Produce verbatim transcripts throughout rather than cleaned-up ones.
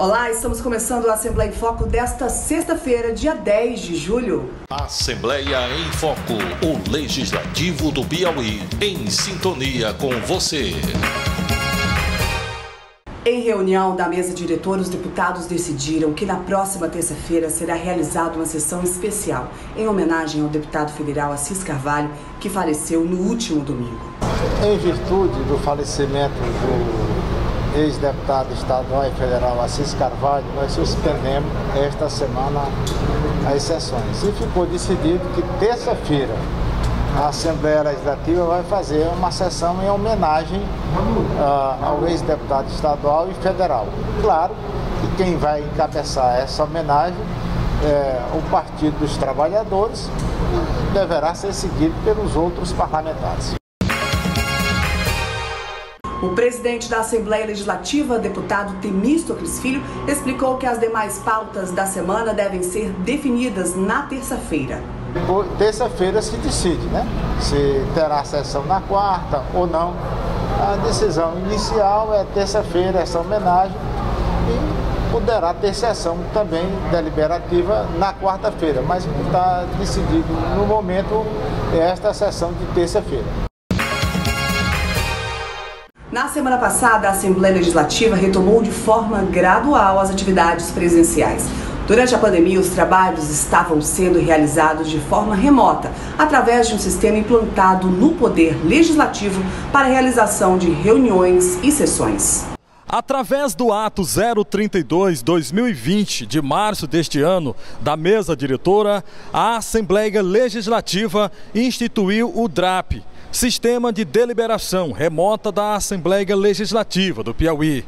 Olá, estamos começando a Assembleia em Foco desta sexta-feira, dia dez de julho. Assembleia em Foco, o Legislativo do Piauí, em sintonia com você. Em reunião da mesa diretora, os deputados decidiram que na próxima terça-feira será realizada uma sessão especial em homenagem ao deputado federal Assis Carvalho, que faleceu no último domingo. Em virtude do falecimento do ex-deputado estadual e federal Assis Carvalho, nós suspendemos esta semana as sessões. E ficou decidido que terça-feira a Assembleia Legislativa vai fazer uma sessão em homenagem uh, ao ex-deputado estadual e federal. Claro que quem vai encabeçar essa homenagem é o Partido dos Trabalhadores, e deverá ser seguido pelos outros parlamentares. O presidente da Assembleia Legislativa, deputado Temístocles Filho, explicou que as demais pautas da semana devem ser definidas na terça-feira. Terça-feira se decide, né? Se terá sessão na quarta ou não. A decisão inicial é terça-feira, essa homenagem, e poderá ter sessão também deliberativa na quarta-feira, mas o que está decidido no momento é esta sessão de terça-feira. Na semana passada, a Assembleia Legislativa retomou de forma gradual as atividades presenciais. Durante a pandemia, os trabalhos estavam sendo realizados de forma remota, através de um sistema implantado no Poder Legislativo para a realização de reuniões e sessões. Através do ato zero trinta e dois barra dois mil e vinte, de março deste ano, da mesa diretora, a Assembleia Legislativa instituiu o DRAP, Sistema de Deliberação Remota da Assembleia Legislativa do Piauí.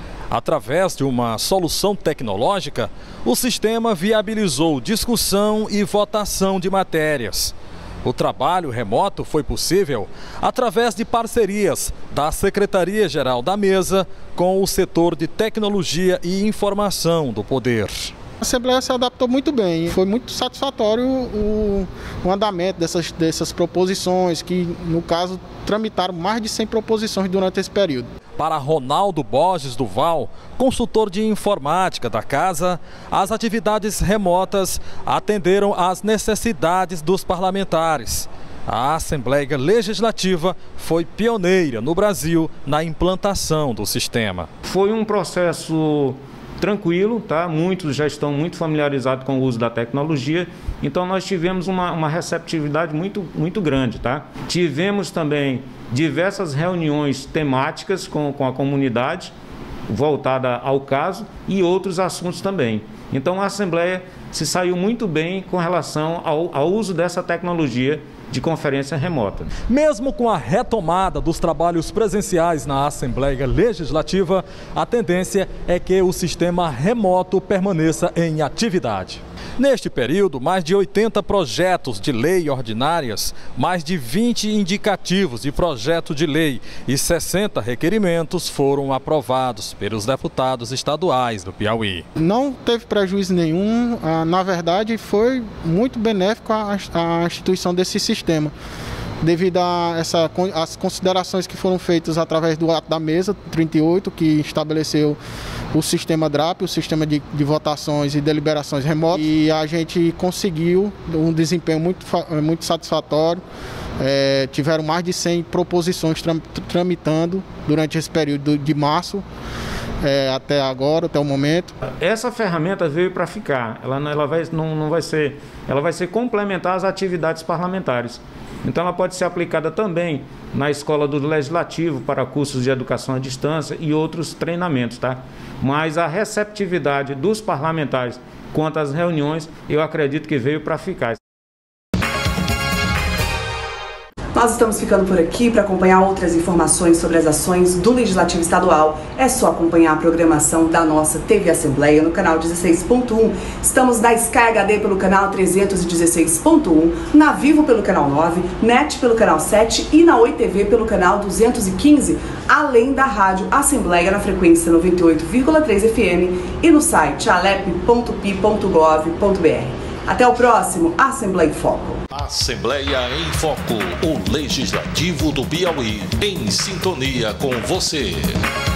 Através de uma solução tecnológica, o sistema viabilizou discussão e votação de matérias. O trabalho remoto foi possível através de parcerias da Secretaria-Geral da Mesa com o setor de Tecnologia e Informação do Poder. A Assembleia se adaptou muito bem, foi muito satisfatório o, o andamento dessas, dessas proposições, que no caso tramitaram mais de cem proposições durante esse período. Para Ronaldo Borges Duval, consultor de informática da casa, as atividades remotas atenderam às necessidades dos parlamentares. A Assembleia Legislativa foi pioneira no Brasil na implantação do sistema. Foi um processo tranquilo, tá? Muitos já estão muito familiarizados com o uso da tecnologia, então nós tivemos uma, uma receptividade muito, muito grande, tá? Tivemos também diversas reuniões temáticas com, com a comunidade, voltada ao caso, e outros assuntos também. Então a Assembleia se saiu muito bem com relação ao, ao uso dessa tecnologia de conferência remota. Mesmo com a retomada dos trabalhos presenciais na Assembleia Legislativa, a tendência é que o sistema remoto permaneça em atividade. Neste período, mais de oitenta projetos de lei ordinárias, mais de vinte indicativos de projeto de lei e sessenta requerimentos foram aprovados pelos deputados estaduais do Piauí. Não teve prejuízo nenhum, na verdade foi muito benéfico a instituição desse sistema, devido a essa, as considerações que foram feitas através do ato da mesa trinta e oito, que estabeleceu o sistema DRAP, o sistema de, de votações e deliberações remotas, e a gente conseguiu um desempenho muito, muito satisfatório. É, tiveram mais de cem proposições tram, tramitando durante esse período de março é, até agora, até o momento. Essa ferramenta veio para ficar, ela, ela, vai, não, não vai ser, ela vai ser complementar às atividades parlamentares. Então ela pode ser aplicada também na escola do Legislativo para cursos de educação à distância e outros treinamentos, tá? Mas a receptividade dos parlamentares quanto às reuniões, eu acredito que veio para ficar. Nós estamos ficando por aqui. Para acompanhar outras informações sobre as ações do Legislativo Estadual, é só acompanhar a programação da nossa T V Assembleia no canal dezesseis ponto um. Estamos na Sky H D pelo canal trezentos e dezesseis ponto um, na Vivo pelo canal nove, Net pelo canal sete e na Oi T V pelo canal duzentos e quinze, além da rádio Assembleia na frequência noventa e oito vírgula três F M e no site alep ponto pi ponto gov ponto br. Até o próximo Assembleia em Foco. Assembleia em Foco, o Legislativo do Piauí, em sintonia com você.